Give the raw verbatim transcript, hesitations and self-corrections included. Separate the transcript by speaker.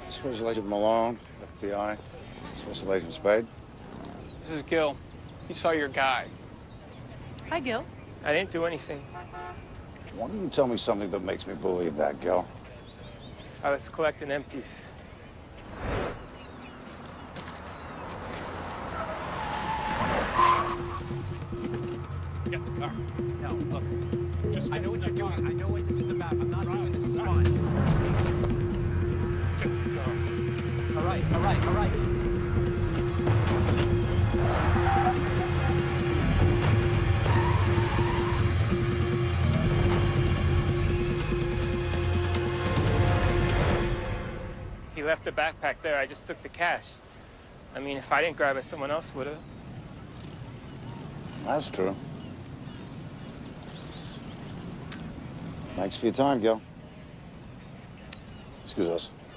Speaker 1: Special Agent Malone, F B I. This is Special Agent Spade.
Speaker 2: This is Gil. You saw your guy.
Speaker 3: Hi, Gil.
Speaker 4: I didn't do anything.
Speaker 1: Why don't you tell me something that makes me believe that, Gil?
Speaker 4: I was collecting empties.
Speaker 5: Get the car. No, look. Just I know what you're doing. I know what this is about. I'm not doing this. It's fine. Get the car. All right, all right, all right.
Speaker 4: He left the backpack there. I just took the cash. I mean, if I didn't grab it, someone else would have.
Speaker 1: That's true. Thanks for your time, Gil. Excuse us.